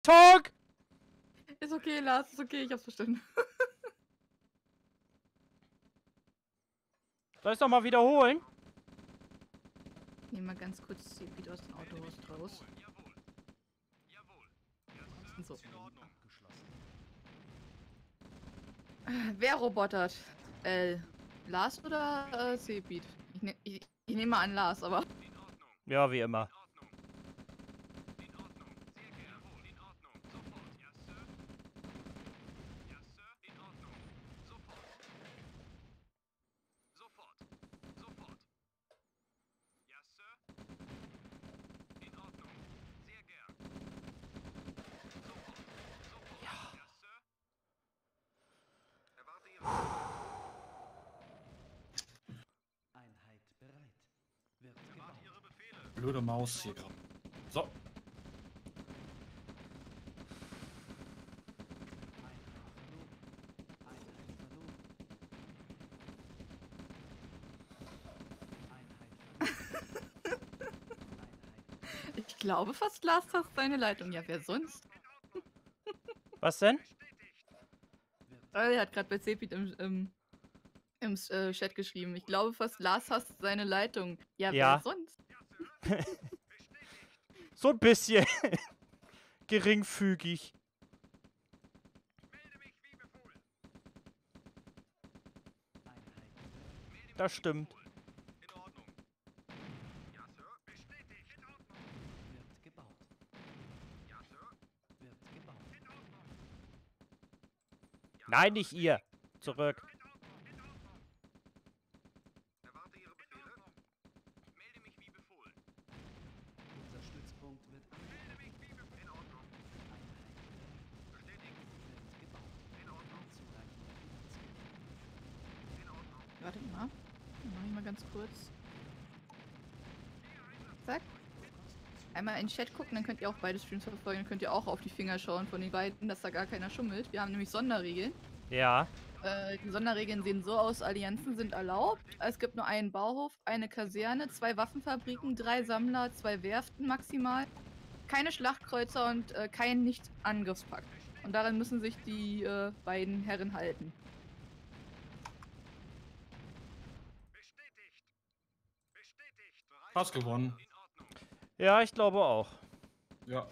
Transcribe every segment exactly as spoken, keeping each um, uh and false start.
Talk! Ist okay, Lars, ist okay, ich hab's verstanden. Soll ich's noch mal wiederholen? Ich nehme mal ganz kurz die Beat aus dem Auto raus. So. Wer robotert? Äh, Lars oder äh, C-Beat? Ich, ne ich, ich nehme mal an Lars, aber... Ja, wie immer. Blöde Maus hier gerade. So. Ich glaube fast, Lars hast seine Leitung. Ja, wer sonst? Was denn? Er hat gerade bei C-Beat im, im, im äh, Chat geschrieben. Ich glaube fast, Lars hasst seine Leitung. Ja, Ja. wer sonst? So ein bisschen. Geringfügig. Das stimmt. Nein, nicht ihr. Zurück. Warte mal. Mach ich mal ganz kurz. Zack. Einmal in den Chat gucken, dann könnt ihr auch beide Streams verfolgen. Dann könnt ihr auch auf die Finger schauen von den beiden, dass da gar keiner schummelt. Wir haben nämlich Sonderregeln. Ja. Äh, die Sonderregeln sehen so aus: Allianzen sind erlaubt. Es gibt nur einen Bauhof, eine Kaserne, zwei Waffenfabriken, drei Sammler, zwei Werften maximal, keine Schlachtkreuzer und äh, kein Nicht-Angriffspakt. Und daran müssen sich die äh, beiden Herren halten. Hast gewonnen. Ja, ich glaube auch. Ja.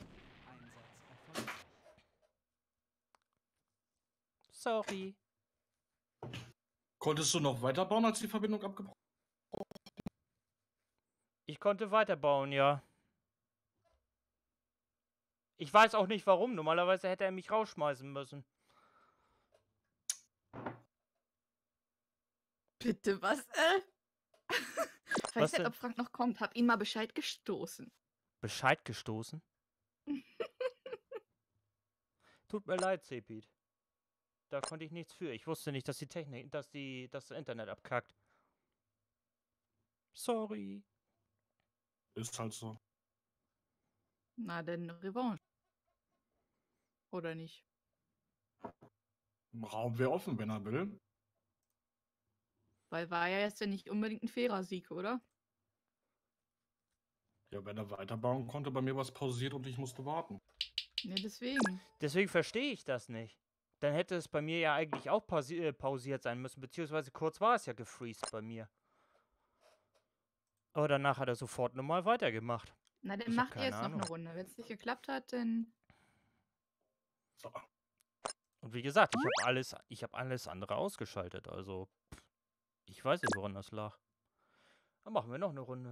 Sorry. Konntest du noch weiterbauen, als die Verbindung abgebrochen ist? Ich konnte weiterbauen, ja. Ich weiß auch nicht warum. Normalerweise hätte er mich rausschmeißen müssen. Bitte, was? Äh? Ich weiß nicht, ob Frank noch kommt. Hab ihn mal Bescheid gestoßen. Bescheid gestoßen? Tut mir leid, C-Beat. Da konnte ich nichts für. Ich wusste nicht, dass die Technik, dass die, das Internet abkackt. Sorry. Ist halt so. Na, denn Revanche. Oder nicht? Im Raum wäre offen, wenn er will. Weil war ja jetzt ja nicht unbedingt ein fairer Sieg, oder? Ja, wenn er weiterbauen konnte, bei mir was pausiert und ich musste warten. Ne, deswegen. Deswegen verstehe ich das nicht. Dann hätte es bei mir ja eigentlich auch pausi äh, pausiert sein müssen, beziehungsweise kurz war es ja gefreezed bei mir. Aber danach hat er sofort nochmal weitergemacht. Na, dann Ich hab macht ihr keine jetzt noch Ahnung. eine Runde. Wenn es nicht geklappt hat, dann... So. Und wie gesagt, ich habe alles, ich habe alles andere ausgeschaltet. Also, pff, ich weiß nicht, woran das lag. Dann machen wir noch eine Runde.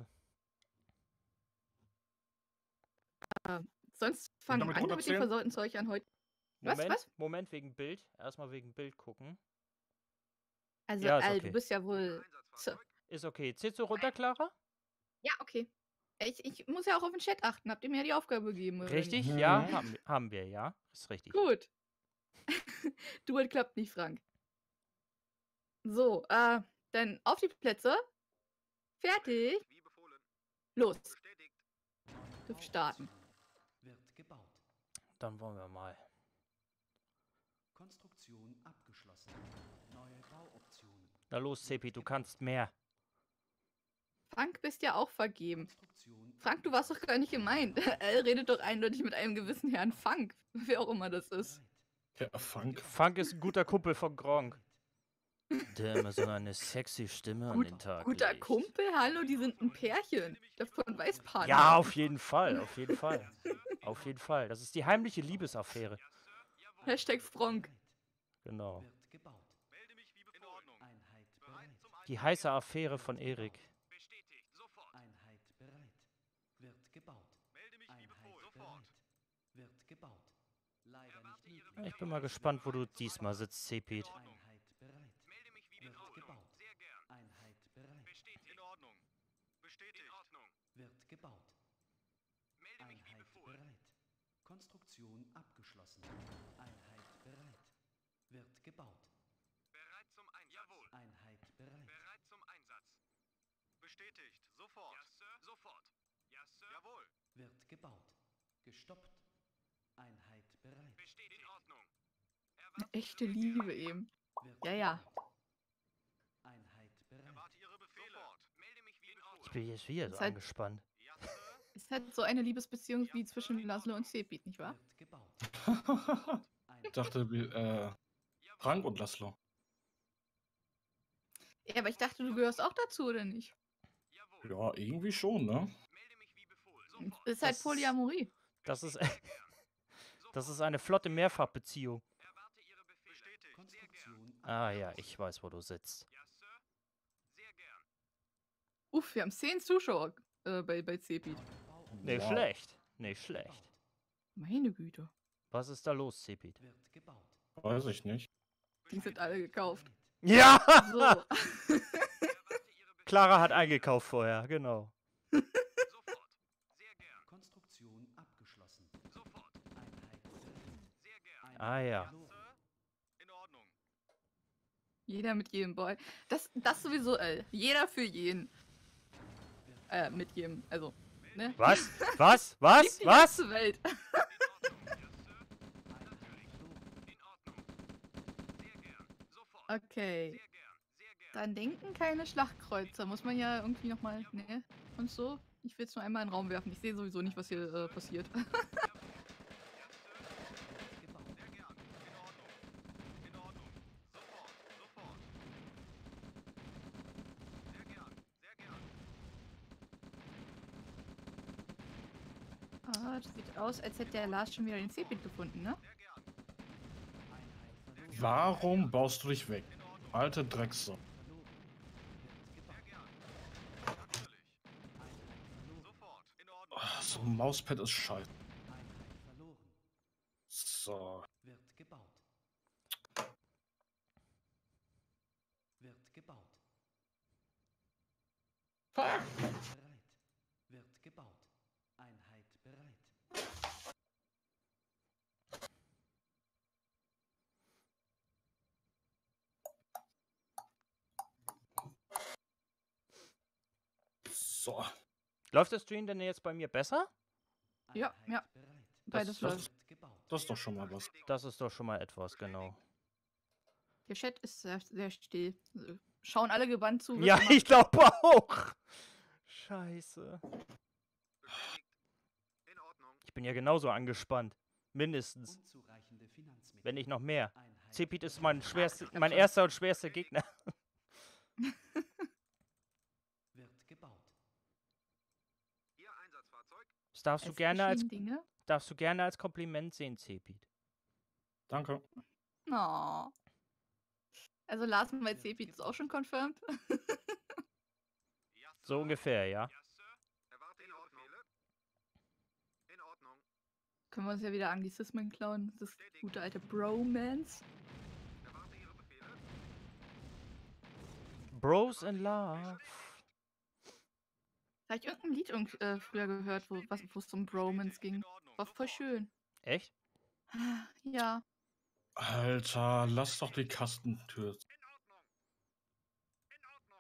Äh, sonst fangen wir an mit dem versauten Zeug an heute. Was, Moment, was? Moment, wegen Bild. Erstmal wegen Bild gucken. Also, Ja, ist Al, okay. du bist ja wohl... So. Ist okay. Zählst du runter, Clara? Ja, okay. Ich, ich muss ja auch auf den Chat achten. Habt ihr mir ja die Aufgabe gegeben, oder Richtig? nicht? Ja, haben, haben wir, ja. Ist richtig. Gut. Duett klappt nicht, Frank. So, äh, dann auf die Plätze. Fertig. Los. Dürft starten. Dann wollen wir mal. Konstruktion abgeschlossen. Neue Bauoptionen. Na los, C P, du kannst mehr. Frank bist ja auch vergeben. Frank, du warst doch gar nicht gemeint. Er redet doch eindeutig mit einem gewissen Herrn Funk, wer auch immer das ist. Ja, Funk. Funk ist ein guter Kumpel von Gronk. Der immer so eine sexy Stimme an Gut, den Tag guter legt. Kumpel, hallo, die sind ein Pärchen. Davon weiß Partner. Ja, auf jeden Fall, auf jeden Fall. Auf jeden Fall. Das ist die heimliche Liebesaffäre. Hashtag Fronk. Genau. Die heiße Affäre von Erik. Einheit bereit. Wird gebaut. Einheit bereit. Wird gebaut. Leider nicht möglich. Ich bin mal gespannt, wo du diesmal sitzt, Cepit. Einheit bereit. Wird gebaut. Einheit bereit. In Ordnung. Bestätigt. In Ordnung. Wird gebaut. Melde mich wie Einheit befohlen. bereit. Konstruktion abgeschlossen. Einheit bereit. Wird gebaut. Bereit zum Einsatz. Jawohl. Einheit bereit. Bereit zum Einsatz. Bestätigt. Sofort. Ja, Sir. Sofort. Ja, Sir. Jawohl. Wird gebaut. Gestoppt. Einheit bereit. Bestätigt. In Ordnung. Eine echte Liebe eben. Wird Ja, ja. gebaut. Einheit bereit. Erwarte Ihre Befehle. Sofort. Melde mich wie Ich befohlen. bin jetzt wieder so Ist halt- angespannt. Ja, Sir. Ist halt so eine Liebesbeziehung wie zwischen Laszlo und Cepit, nicht wahr? Wird gebaut. Ich Einheit dachte, wie, äh, Frank und Laszlo. Ja, aber ich dachte, du gehörst auch dazu, oder nicht? Jawohl. Ja, irgendwie schon, ne? Melde mich wie befohlen. Sofort. Ist halt Das- Polyamorie. Das ist, das ist eine flotte Mehrfachbeziehung. Erwarte Ihre Befehle. Bestätigt. Sehr gern. Konstruktion Ah ja, ich weiß, wo du sitzt. Ja, Sir. Sehr gern. Uff, wir haben zehn Zuschauer äh, bei, bei Cepit. Nicht Wow. schlecht. Nicht schlecht. Meine Güte. Was ist da los, Cepit? wird gebaut. Weiß ich nicht. Die sind alle gekauft. Ja! So. Erwarte Ihre Befehle. Clara hat eingekauft vorher, genau. Sofort. Sehr gern. Konstruktion abgeschlossen. Sofort. Einheit bereit. Sehr gern. Ah ja. verloren. Sir. In Ordnung. Jeder mit jedem Boy. Das, das sowieso, äh, jeder für jeden. Äh, mit jedem, also, ne? Was? Was? Was? Die Was? ganze Welt. In Ordnung. Sehr gern. Sofort. Okay. Sehr gern. Sehr gern. Dann denken keine Schlachtkreuzer. Muss man ja irgendwie nochmal, ne? Und so. Ich will es nur einmal in den Raum werfen. Ich sehe sowieso nicht, was hier äh, passiert. Gebaut. Sehr gern. In Ordnung. In Ordnung. Sofort. Sofort. Sehr gern. Sehr gern. Ah, das sieht aus, als hätte der Lars schon wieder den Cepit gefunden, ne? Sehr gern. Einheit verloren. Warum baust du dich weg? Alte Drecksau. Verloren. Wird Sehr gebaut. gern. Natürlich. Einheit verloren. Sofort. In Ordnung. Ah, so ein Mauspad ist scheiße. Einheit verloren. So. Wird gebaut. Wird gebaut. Einheit bereit. Wird gebaut. Einheit bereit. So. Läuft der Stream denn jetzt bei mir besser? Ja, Einheit ja. bereit. Beides das- läuft. Wird gebaut. Das ist doch schon mal was. Das ist doch schon mal etwas, genau. Der Chat ist sehr, sehr still. Also, schauen alle gebannt zu. wird Ja, gemacht. ich glaube auch. Scheiße. Bestätigt. In Ordnung. Ich bin ja genauso angespannt. Mindestens. Unzureichende Finanzmittel. Wenn nicht noch mehr. Einheit Cepit ist bereit. mein, schwerste, ich hab mein schon- erster und schwerster Gegner. Wird gebaut. Ihr Einsatzfahrzeug. Das darfst du Es gerne als, geschehen Dinge. darfst du gerne als Kompliment sehen, Cepit. Danke. Oh. Also Lars bei Cepit ist auch schon confirmed. Ja, Sir. So ungefähr, ja. Ja, Sir. Erwarte Ihre Befehle. In Ordnung. Können wir uns ja wieder Anglizismen klauen. Das gute alte Bromance. Erwarte Ihre Befehle. Bros in Love. Habe ich irgendein Lied irgend- äh, früher gehört, wo was- wo es um Bromance ging. In Ordnung. War voll schön. Echt? Ja. Alter, lass doch die Kastentür. In Ordnung. In Ordnung.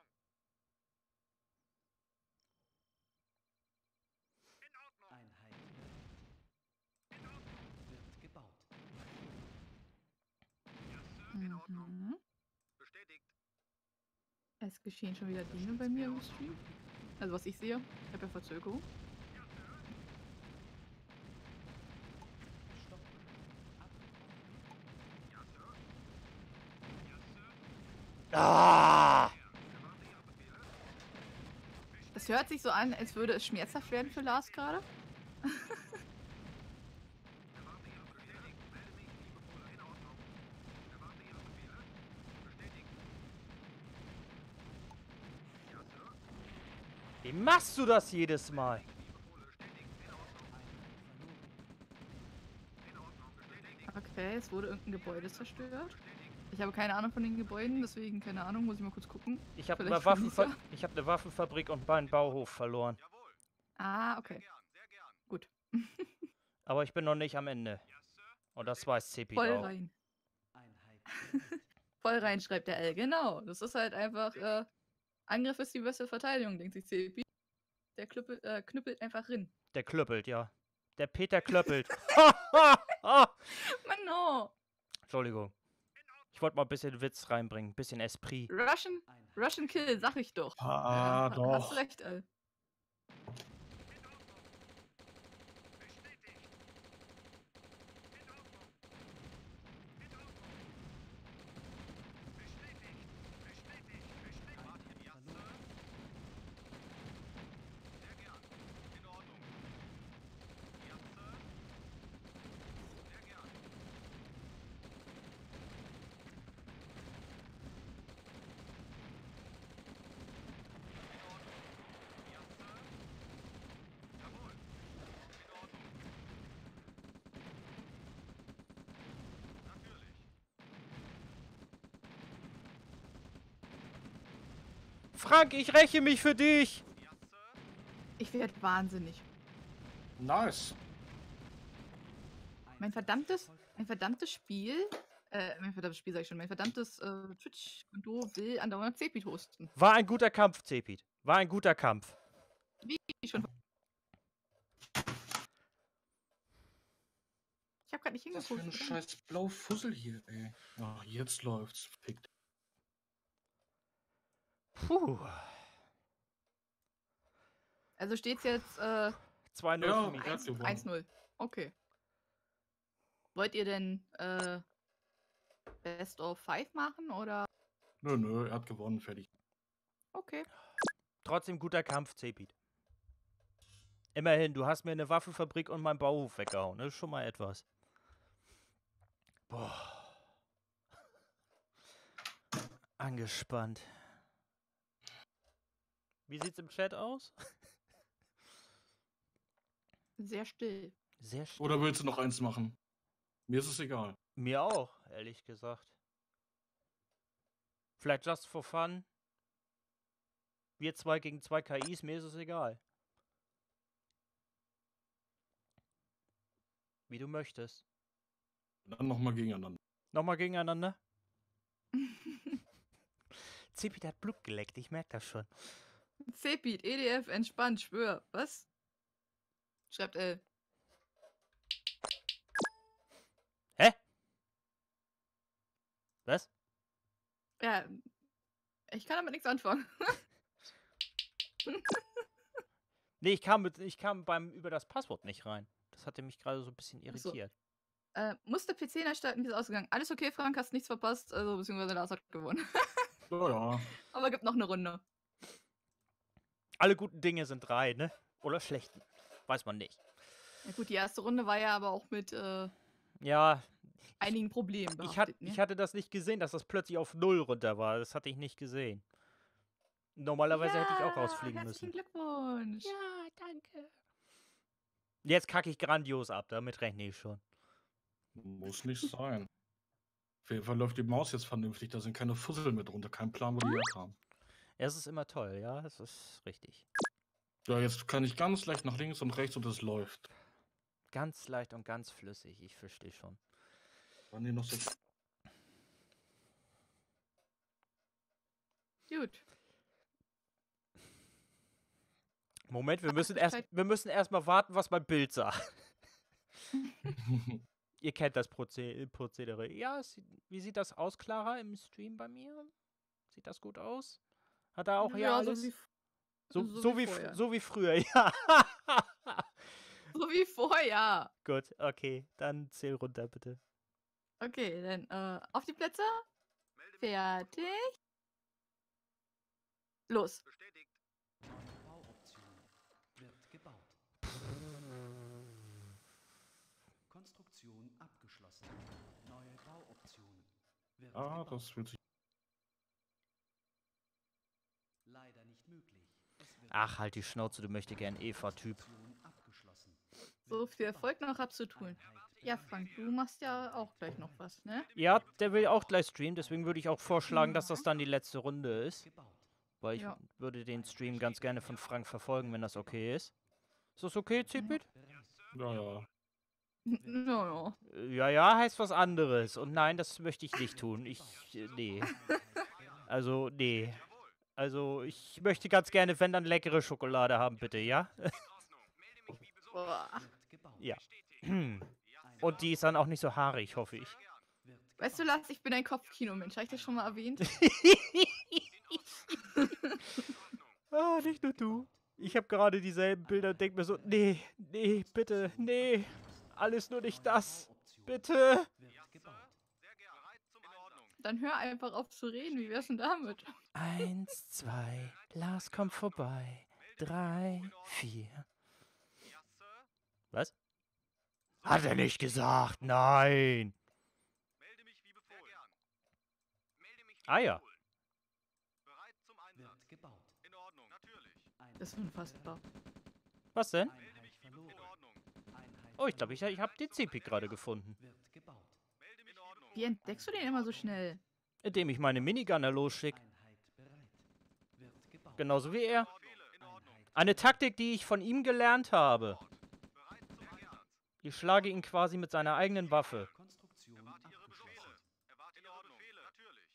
In Ordnung. Einheit bereit. Wird gebaut. Ja, Sir. In Ordnung. Mhm. Bestätigt. Es geschehen schon wieder Dinge bei mir im Stream. Also was ich sehe. Ich habe ja Verzögerung. Ah! Das hört sich so an, als würde es schmerzhaft werden für Lars gerade. Wie machst du das jedes Mal? Okay, es wurde irgendein Gebäude zerstört. Ich habe keine Ahnung von den Gebäuden, deswegen keine Ahnung, muss ich mal kurz gucken. Ich habe Vielleicht eine, von Waffenfa Lisa. ich hab eine Waffenfabrik und meinen Bauhof verloren. Jawohl. Ah, okay. Sehr gern, sehr gern. Gut. Aber ich bin noch nicht am Ende. Und das weiß Cepit Voll auch. rein. Einheit. Voll rein, schreibt der L. Genau. Das ist halt einfach, äh, Angriff ist die beste Verteidigung, denkt sich Cepi. Der klüppel, äh, knüppelt einfach rin. Der klöppelt, ja. Der Peter klöppelt. Mann, no. Entschuldigung. Ich wollte mal ein bisschen Witz reinbringen. Ein bisschen Esprit. Russian, Einheit. Russian Kill, sag ich doch. Ah, Ja, doch. Hast recht, L. Martin, ja, Sir. Sehr gern. In Ordnung. Ja, Sir. Sehr gern. In Ordnung. Ja, Sir. Jawohl. In Ordnung. Natürlich. Frank, ich räche mich für dich! Ja, Sir. Ich werde wahnsinnig. Nice. Mein verdammtes, mein verdammtes Spiel, äh, mein verdammtes Spiel sag ich schon, mein verdammtes äh, Twitch-Konto will andauernd Cepit hosten. War ein guter Kampf, Cepit. War ein guter Kampf. Wie schon. Ich habe gerade nicht Was für ein hingeguckt. scheiß blau Fussel hier, ey. Ah, jetzt läuft's. Fickt. Puh. Also steht's jetzt äh, zwei null Ja, für mich. er hat gewonnen. eins null. Okay. Wollt ihr denn äh, Best of Five machen oder? Nö, nö, er hat gewonnen, fertig. Okay. Trotzdem guter Kampf, Cepit. Immerhin, du hast mir eine Waffenfabrik und meinen Bauhof weggehauen. Das ist schon mal etwas. Boah. Angespannt. Wie sieht's im Chat aus? Sehr still. Sehr still. Oder willst du noch eins machen? Mir ist es egal. Mir auch, ehrlich gesagt. Vielleicht just for fun. Wir zwei gegen zwei K Is, mir ist es egal. Wie du möchtest. Dann nochmal gegeneinander. Nochmal gegeneinander? Cepit hat Blut geleckt, ich merke das schon. Cepit, E D F, entspannt, schwör. Was? Schreibt L. Hä? Was? Ja, ich kann damit nichts anfangen. Nee, ich kam, mit, ich kam beim über das Passwort nicht rein. Das hatte mich gerade so ein bisschen Ach so. irritiert. Äh, musste P C neu starten, wie ist ausgegangen? Alles okay, Frank, hast nichts verpasst, also beziehungsweise Lars hat gewonnen. Ja, ja. Aber gibt noch eine Runde. Alle guten Dinge sind drei, ne? Oder schlechten. Weiß man nicht. Ja gut, die erste Runde war ja aber auch mit äh, Ja, einigen Problemen ich, hat, behaftet, ne? ich hatte das nicht gesehen, dass das plötzlich auf null runter war. Das hatte ich nicht gesehen. Normalerweise hätte ich auch rausfliegen herzlichen müssen. Glückwunsch. Ja, danke. Jetzt kacke ich grandios ab, damit rechne ich schon. Muss nicht sein. Auf jeden Fall läuft die Maus jetzt vernünftig. Da sind keine Fussel mit drunter. Kein Plan, wo die herkamen. Es ist immer toll, ja, das ist richtig. Ja, jetzt kann ich ganz leicht nach links und rechts und es läuft. Ganz leicht und ganz flüssig, ich verstehe schon. Waren die noch so. Gut. Moment, wir Ach, müssen das erst, scheint- wir müssen erst mal warten, was mein Bild sagt. Ihr kennt das Proze Prozedere. Ja, es sieht, wie sieht das aus, Clara, im Stream bei mir? Sieht das gut aus? Hat er auch hier ja, alles? so wie, So, So so, wie wie, fr- vorher. so wie früher, ja. So wie vorher. Gut, okay, dann zähl runter, bitte. Okay, dann äh, auf die Plätze. Melde mich. Fertig. Los. Bestätigt. Neue Bauoption. Wird gebaut. Konstruktion abgeschlossen. Neue Bauoption. Wird Ah, gebaut. das fühlt sich. Leider nicht möglich. Es wird Ach, halt die Schnauze, du möchtest gern Eva-Typ. Konstruktion abgeschlossen. So Wird viel gebaut. Erfolg noch abzutun. Einheit Ja, bereit. Frank, du machst ja auch gleich noch was, ne? Ja, der will auch gleich streamen, deswegen würde ich auch vorschlagen, dass das dann die letzte Runde ist. Gebaut. Weil ich Ja. würde den Stream ganz gerne von Frank verfolgen, wenn das okay ist. Ist das okay, Zipit? Bereit. Ja, ja. Ja, ja. Äh, Ja, ja, heißt was anderes. Und nein, das möchte ich nicht tun. Ich, äh, nee. Also, nee. Also, ich möchte ganz gerne, wenn dann leckere Schokolade haben, bitte, ja? In Ordnung. Melde mich wie besonnen. Boah. Wird gebaut. Ja. Bestätigt. Und die ist dann auch nicht so haarig, hoffe ich. Wird Weißt du, gebaut. Lars, ich bin ein Kopfkino-Mensch. Habe ich das schon mal erwähnt? Ah, nicht nur du. Ich habe gerade dieselben Bilder und denke mir so, nee, nee, bitte, nee. Alles nur nicht das. Bauoption. Bitte. Wird gebaut. Sehr gerne. Bereit zum In Ordnung. Dann hör einfach auf zu reden. Wie wär's denn damit? Eins, zwei, Lars kommt vorbei. Drei, vier. Ja, Sir. Was? Hat er nicht gesagt, nein. Melde mich wie befohlen. Sehr gern. Melde mich wie Ah ja. befohlen. Bereit zum Einsatz. Wird gebaut. In Ordnung. Natürlich. Einheit Das ist unfassbar. Was denn? Einheit verloren. In Ordnung. Einheit Oh, ich glaube, ich, verloren. ich habe den C P gerade gefunden. Wird gebaut. Melde mich in Ordnung. Wie entdeckst du den immer so schnell? Indem ich meine Minigunner losschicke. Einheit bereit. Wird gebaut. Genauso wie er. In Ordnung. Einheit Eine Taktik, die ich von ihm gelernt habe. Bereit zum Einsatz. Ich schlage ihn quasi mit seiner eigenen Waffe. Konstruktion Erwarte Ihre Befehle. abgeschlossen. Erwarte Ihre Befehle. Natürlich.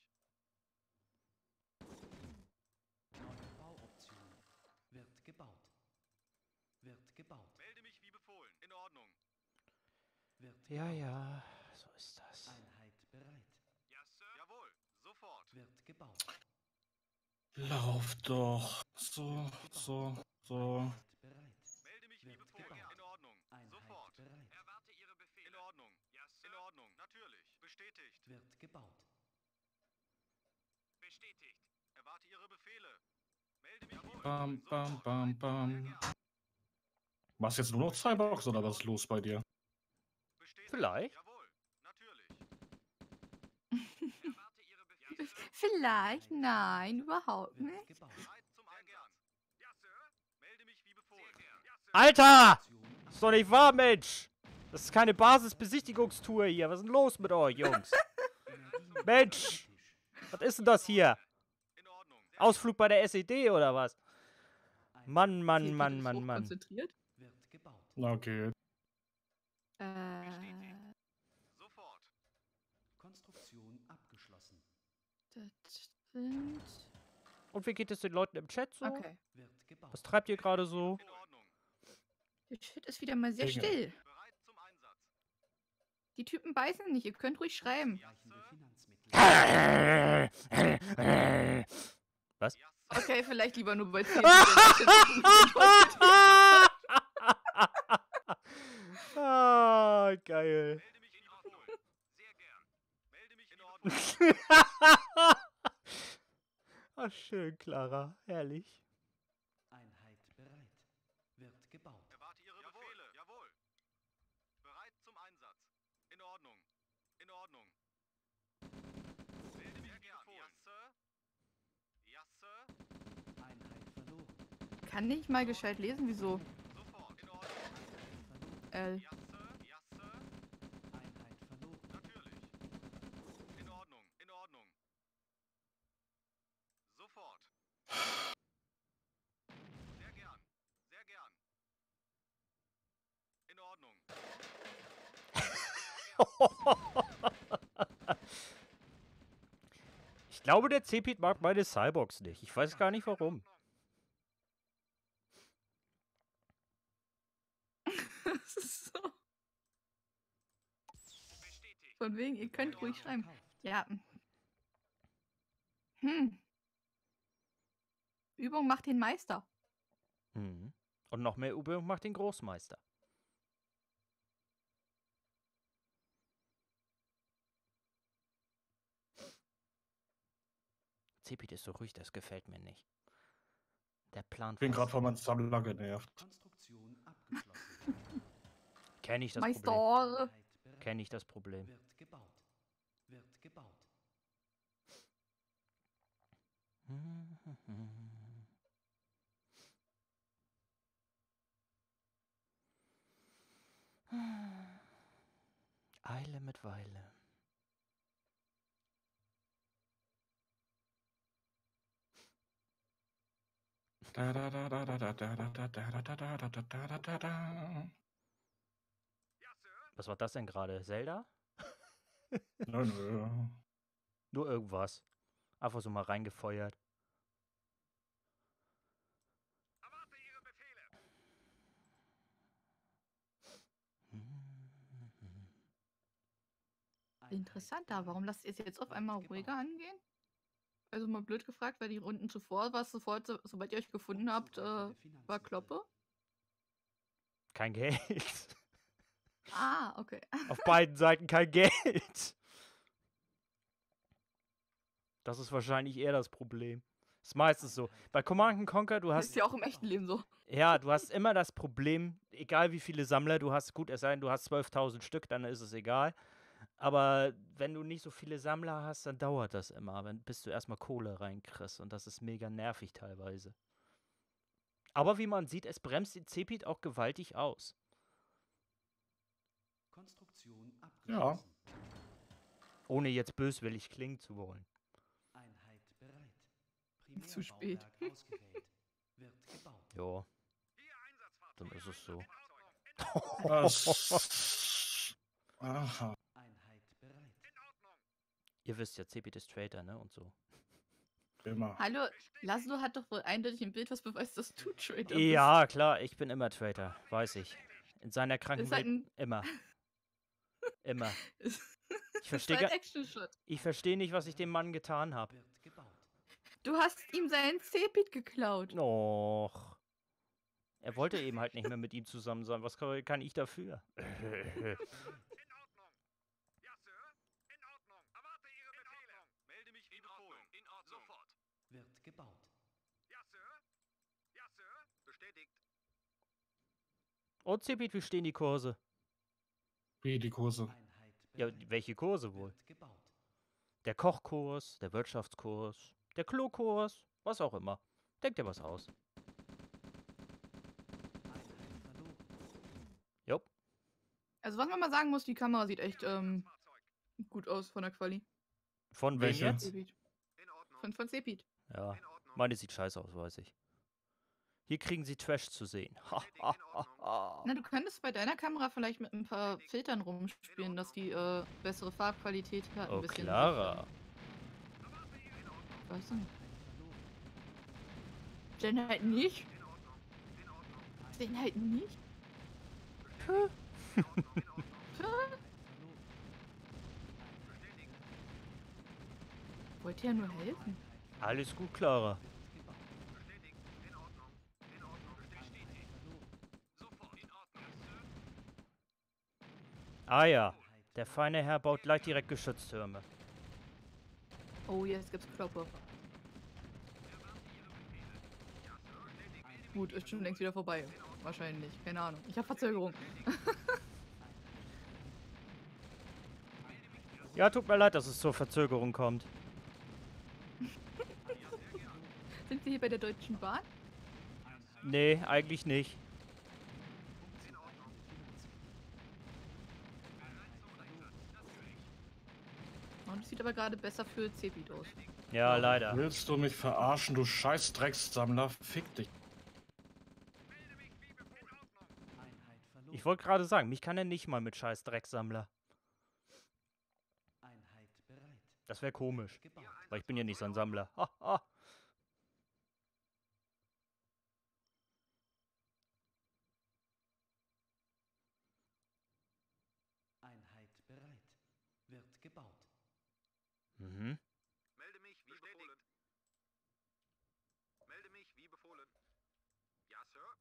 Neue Bauoption. Wird gebaut. Wird gebaut. Melde mich wie befohlen. In Ordnung. Wird Ja, gebaut. ja, so ist das. Einheit bereit. Ja, Sir. Jawohl. Sofort. Wird gebaut. Lauf doch. So, so, so. Einheit bereit. Melde mich wie Wird befohlen. gebaut. In Ordnung. Einheit Sofort. bereit. Erwarte Ihre Befehle. In Ordnung. Ja, Sir. In Ordnung. Natürlich. Bestätigt. Wird gebaut. Bestätigt. Erwarte Ihre Befehle. Melde mich. Jawohl. Bam, bam, Sofort. bam, bam. Machst jetzt nur noch Cyborgs oder was ist los bei dir? Bestätigt. Vielleicht. Jawohl. Natürlich. Erwarte Ihre Befehle. Vielleicht? Nein, überhaupt Wird nicht. gebaut. Bereit zum Einsatz. Ja, Sir. Melde mich wie befohlen. Ja, Sir. Alter! Konstruktion Ist doch nicht wahr, Mensch! Das ist keine Basisbesichtigungstour hier. Was ist denn los mit euch, Jungs? Energien- Mensch! Was ist denn das hier? In Ordnung. Ausflug bei der S E D oder was? Einheit Mann, Mann, Zählt Mann, das Mann, Mann. hochkonzentriert? Wird gebaut. Na, okay. Äh, Sofort. Konstruktion abgeschlossen. das sind... Und wie geht es den Leuten im Chat so? Okay. Wird gebaut. Was treibt ihr gerade so? In Ordnung. Der Shit ist wieder mal sehr Dinge. still. Bereit zum Einsatz. Die Typen beißen nicht, ihr könnt ruhig schreiben. Ausreichende Finanzmittel. Ja, Sir. Okay, vielleicht lieber nur bei zehn. Ah, geil. Melde mich wie befohlen. Sehr gern. Melde mich in Ordnung. Ach, schön, Clara. Herrlich. Einheit bereit. Wird gebaut. Erwarte Ihre Befehle. Jawohl. Bereit zum Einsatz. In Ordnung. In Ordnung. Melde mich wie befohlen. Ja, Sir. Ja, Sir. Einheit verloren. Kann nicht mal gescheit lesen, wieso? Sofort. In Ordnung. L. Ja, Sir. Ja, Sir. Einheit verloren. Natürlich. In Ordnung. In Ordnung. Sofort. Sehr gern. Sehr gern. In Ordnung. Ich glaube, der C-Pete mag meine Cyborgs nicht. Ich weiß gar nicht warum. Das ist so. Bestätigt. Von wegen, ihr könnt ruhig schreiben. Verkauft. Ja. Hm. Übung macht den Meister. Mhm. Und noch mehr Übung macht den Großmeister. Cepit ist so ruhig, das gefällt mir nicht. Der Plan Ich bin gerade fast. von meinem Sammler genervt. Konstruktion abgeschlossen. Kenne ich das Problem. Meister. Einheit bereit. Kenne ich das Problem. Wird gebaut. Wird gebaut. Eile mit Weile. Da, da, da, da, da, da, da, da, da, da, da, da, da, da, da, da, da. Was war das denn gerade? Zelda? Nö, nö. Nur irgendwas. Einfach so mal reingefeuert. Erwarte Ihre Befehle. Einheit Interessanter. Warum lasst ihr es jetzt auf wird einmal gebaut. ruhiger angehen? Also mal blöd gefragt, weil die Runden zuvor war es sofort, so, sobald ihr euch gefunden habt, äh, Unzureichende war Finanzmittel. Kloppe. Kein Geld. Ah, okay. Auf beiden Seiten kein Geld. Das ist wahrscheinlich eher das Problem. Ist meistens so. Bei Command and Conquer, du Das hast. ist ja auch im echten Leben so. Ja, du hast immer das Problem, egal wie viele Sammler du hast, gut, es sei denn, du hast zwölftausend Stück, dann ist es egal. Aber wenn du nicht so viele Sammler hast, dann dauert das immer, wenn, bis du erstmal Kohle reinkriegst. Und das ist mega nervig teilweise. Aber wie man sieht, es bremst den Cepit auch gewaltig aus. Konstruktion Ja. abgeschlossen. Ohne jetzt böswillig klingen zu wollen. Einheit bereit. Zu spät. Primärbauwerk ausgewählt. Wird gebaut. Ja, Hier Einsatzfahrzeug. dann ist es so. In Ordnung. Das. Aha. Einheit bereit. In Ordnung. Ihr wisst ja, Cepit ist Traitor, ne? Und so. Immer. Hallo, Laszlo hat doch wohl eindeutig ein Bild, was beweist, dass du Trader bist. Ja, klar, ich bin immer Traitor, weiß ich. In seiner kranken Ist halt Welt ein, immer. Immer. ist, Ich verstehe ist halt ga- Action-Shot. ich versteh nicht, was ich dem Mann getan habe. Wird gebaut. Du hast ihm seinen Cepit geklaut. Och. Er wollte eben halt nicht mehr mit ihm zusammen sein. Was kann, kann ich dafür? In Ordnung. Ja, Sir. In Ordnung. Erwarte Ihre Befehle. Melde mich wie befohlen. In Ordnung. Sofort. Wird gebaut. Ja, Sir. Ja, Sir. Bestätigt. Und Cepit, wie stehen die Kurse? Wie die Kurse. Einheit Ja, bereit. welche Kurse wohl? Wird gebaut. Der Kochkurs, der Wirtschaftskurs, der Klokurs, was auch immer. Denkt dir was aus. Einheit verloren. Jupp. Also was man mal sagen muss, die Kamera sieht echt ähm, gut aus von der Quali. Von wem Welche? jetzt? Cepit. In Ordnung. Von, von Cepit. Ja, In Ordnung. meine sieht scheiße aus, weiß ich. Hier kriegen sie Trash zu sehen. Ha, ha, ha, ha. Na, du könntest bei deiner Kamera vielleicht mit ein paar Filtern rumspielen, dass die äh, bessere Farbqualität hat. Ein Oh, bisschen Clara. Ich weiß nicht. Den halt nicht. Den halt nicht. Puh. Wollte ja nur helfen. Alles gut, Clara. Bestätigt. In Ordnung. In Ordnung. Bestätigt. Sofort. In Ordnung, Sir. Ah ja, der feine Herr baut gleich direkt Geschütztürme. Oh, jetzt gibt's Kloppe. Gut, ist schon längst wieder vorbei. Wahrscheinlich. Keine Ahnung. Ich habe Verzögerung. Ja, tut mir leid, dass es zur Verzögerung kommt. Sind wir hier bei der Deutschen Bahn? Nee, eigentlich nicht. Und es sieht aber gerade besser für Cepit aus. Ja, leider. Willst du mich verarschen, du scheiß Dreckssammler? Fick dich. Einheit verloren. Ich wollte gerade sagen, mich kann er nicht mal mit scheiß Drecksammler. Einheit bereit. Das wäre komisch, Gebaut. weil ich bin ja nicht so ein Sammler. Ha, ha. Einheit bereit. Wird gebaut. Mhm. Melde mich wie befohlen. Melde mich wie befohlen. Ja, Sir.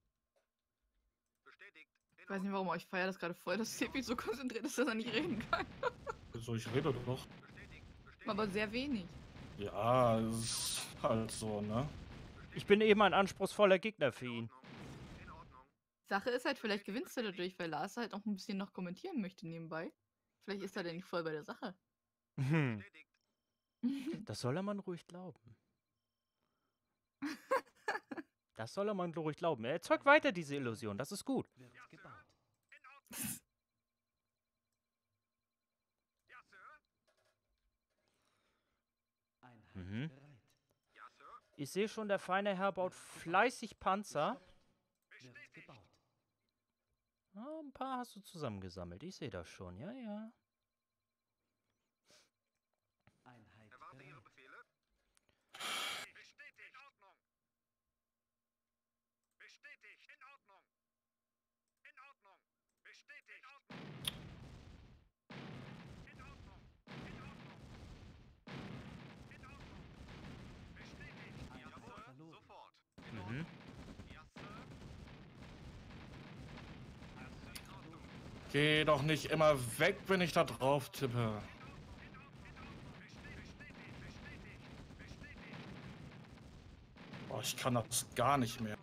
Bestätigt. In Ich weiß nicht warum, aber ich feiere das gerade voll, dass Seppi so konzentriert ist, dass er nicht reden kann. So, ich rede doch. Bestätigt. Bestätigt. Aber sehr wenig. Ja, ist halt so, ne? Ich bin eben ein anspruchsvoller Gegner für ihn. In Ordnung. Sache ist halt, vielleicht gewinnst du dadurch, weil Lars halt auch ein bisschen noch kommentieren möchte nebenbei. Vielleicht ist er denn nicht voll bei der Sache. Hm, Bestätigt. das soll er man ruhig glauben. Das soll er man ruhig glauben. Er erzeugt weiter diese Illusion, das ist gut. Wird gebaut. In Ordnung. Ja, Sir. Einheit Mhm. bereit. Ja, Sir. Ich sehe schon, der feine Herr baut fleißig Panzer. Wird gebaut. Ah, ein paar hast du zusammengesammelt. Ich sehe das schon, ja, ja. Einheit Erwarte Ihre bereit. Befehle. Bestätigt. In Ordnung. Bestätigt. In Ordnung. In Ordnung. Bestätigt. In Ordnung. In Ordnung. In Ordnung. In Ordnung. Bestätigt. Einheit Jawohl. verloren. Sofort. In Mhm. Ordnung. Ja, Sir. In Ordnung. Geh doch nicht immer weg, wenn ich da drauf tippe. Boah, ich kann das gar nicht mehr.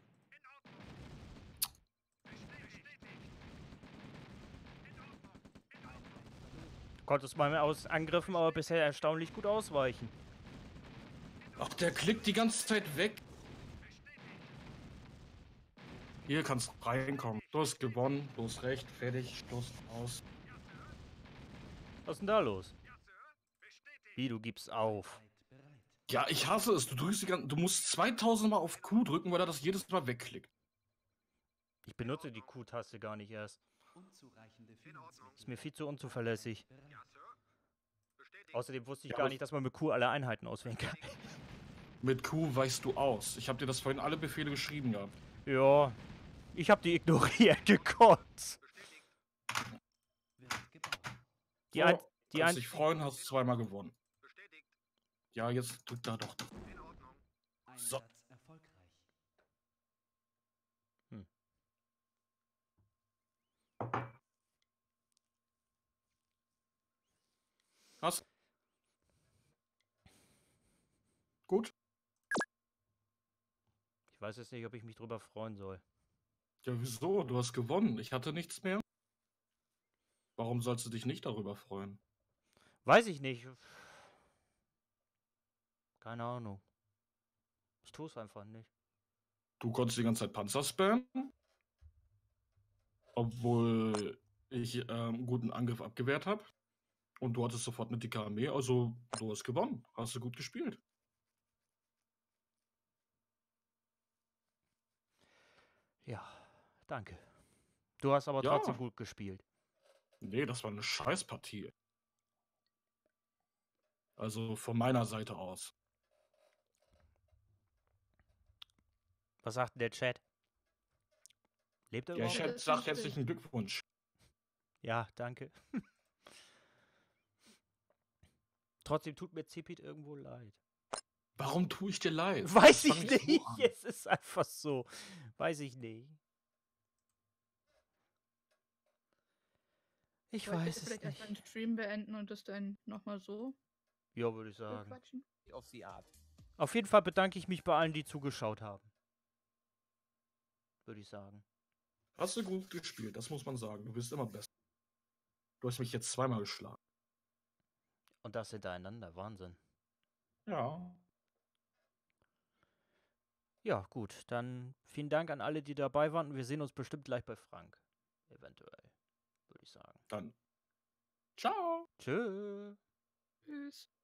Du konntest meinen Aus Angriffen aber bisher erstaunlich gut ausweichen. Ach, der klickt die ganze Zeit weg. Hier kannst du reinkommen. Du hast gewonnen, du hast recht, fertig, Schluss, aus. Was ist denn da los? Wie, du gibst auf? Einheit bereit. Ja, ich hasse es. Du drückst die ganze, du musst zweitausend Mal auf Q drücken, weil er das jedes Mal wegklickt. Ich benutze die Q-Taste gar nicht erst. Unzureichende Finanzmittel. Ist mir viel zu unzuverlässig. Bereit. Ja, Sir. Bestätigt. Außerdem wusste ich Ja, gar aber- nicht, dass man mit Q alle Einheiten auswählen kann. Mit Q weichst du aus. Ich habe dir das vorhin alle Befehle geschrieben gehabt. Ja, ich habe die ignoriert gekonnt. Bestätigt. Wird gebaut. Die ein, So, die kannst ein, dich freuen, hast zweimal gewonnen. Bestätigt. Ja, jetzt drück da doch. In Ordnung. So. Einsatz erfolgreich. Hast. Gut. ich weiß jetzt nicht, ob ich mich drüber freuen soll. Ja, wieso? Du hast gewonnen. Ich hatte nichts mehr. Warum sollst du dich nicht darüber freuen? Weiß ich nicht. Keine Ahnung. Ich tue es einfach nicht. Du konntest die ganze Zeit Panzer spammen. Obwohl ich ähm, einen guten Angriff abgewehrt habe. Und du hattest sofort eine dicke Armee. Also, du hast gewonnen. Hast du gut gespielt. Ja, danke. Du hast aber Ja. trotzdem gut gespielt. Nee, das war eine Scheißpartie. Also von meiner Seite aus. Was sagt denn der Chat? Lebt er Der überhaupt? Chat ist sagt lustig. herzlichen Glückwunsch. Ja, danke. Trotzdem tut mir Zipit irgendwo leid. Warum tue ich dir leid? Weiß Fang ich nicht so nicht. an. Es ist einfach so. Weiß ich nicht. Ich Wollt ihr weiß es vielleicht erst nicht. einen Stream beenden und das dann nochmal so Ja, würde ich sagen. quatschen? Auf die Art. Auf jeden Fall bedanke ich mich bei allen, die zugeschaut haben. Würde ich sagen. Hast du gut gespielt, das muss man sagen. Du bist immer besser. Du hast mich jetzt zweimal geschlagen. Und das hintereinander. Wahnsinn. Ja. Ja, gut. Dann vielen Dank an alle, die dabei waren. Und wir sehen uns bestimmt gleich bei Frank. Eventuell. Würde ich sagen. Dann. Ciao. Tschö. Tschüss.